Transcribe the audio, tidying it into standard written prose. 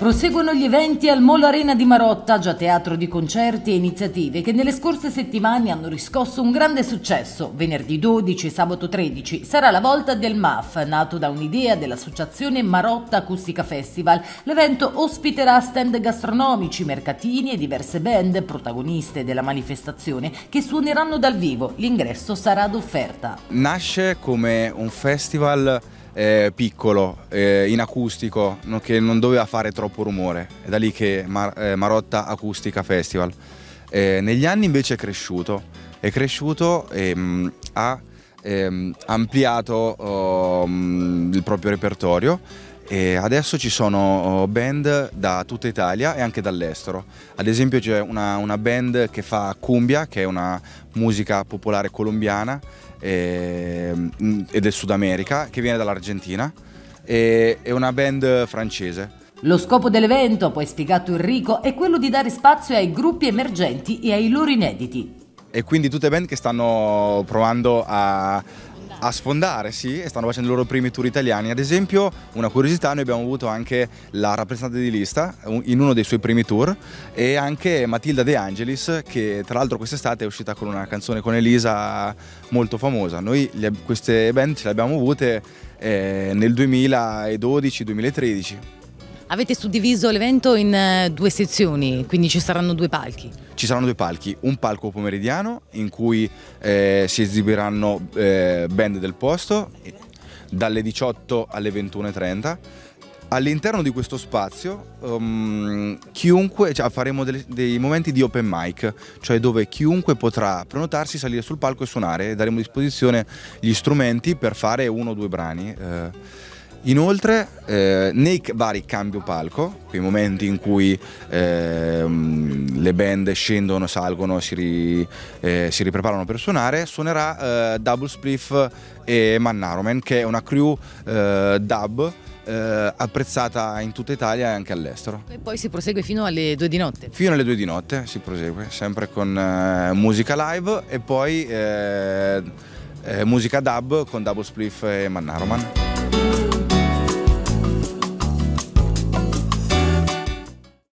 Proseguono gli eventi al Molo Arena di Marotta, già teatro di concerti e iniziative che nelle scorse settimane hanno riscosso un grande successo. Venerdì 12 e sabato 13 sarà la volta del MAF, nato da un'idea dell'associazione Marotta Acustica Festival. L'evento ospiterà stand gastronomici, mercatini e diverse band, protagoniste della manifestazione, che suoneranno dal vivo. L'ingresso sarà ad offerta. Nasce come un festival piccolo, in acustico, che non doveva fare troppo rumore. È da lì che Marotta Acustica Festival. Negli anni invece è cresciuto e ha ampliato il proprio repertorio. E adesso ci sono band da tutta Italia e anche dall'estero. Ad esempio c'è una band che fa cumbia, che è una musica popolare colombiana e del Sud America, che viene dall'Argentina, e una band francese. Lo scopo dell'evento, poi spiegato Enrico, è quello di dare spazio ai gruppi emergenti e ai loro inediti. E quindi tutte band che stanno provando a sfondare, sì, e stanno facendo i loro primi tour italiani. Ad esempio, una curiosità, noi abbiamo avuto anche la rappresentante di lista in uno dei suoi primi tour, e anche Matilda De Angelis, che tra l'altro quest'estate è uscita con una canzone con Elisa molto famosa. Noi queste band ce le abbiamo avute nel 2012-2013. Avete suddiviso l'evento in due sezioni, quindi ci saranno due palchi. Ci saranno due palchi, un palco pomeridiano in cui si esibiranno band del posto dalle 18 alle 21:30. All'interno di questo spazio faremo dei momenti di open mic, cioè dove chiunque potrà prenotarsi, salire sul palco e suonare, e daremo a disposizione gli strumenti per fare uno o due brani. Inoltre nei vari cambio palco, quei momenti in cui le band scendono, salgono, si ripreparano per suonare, suonerà Double Spliff e Mannaroman, che è una crew dub apprezzata in tutta Italia e anche all'estero. E poi si prosegue fino alle 2 di notte. Fino alle 2 di notte si prosegue, sempre con musica live e poi musica dub con Double Spliff e Mannaroman.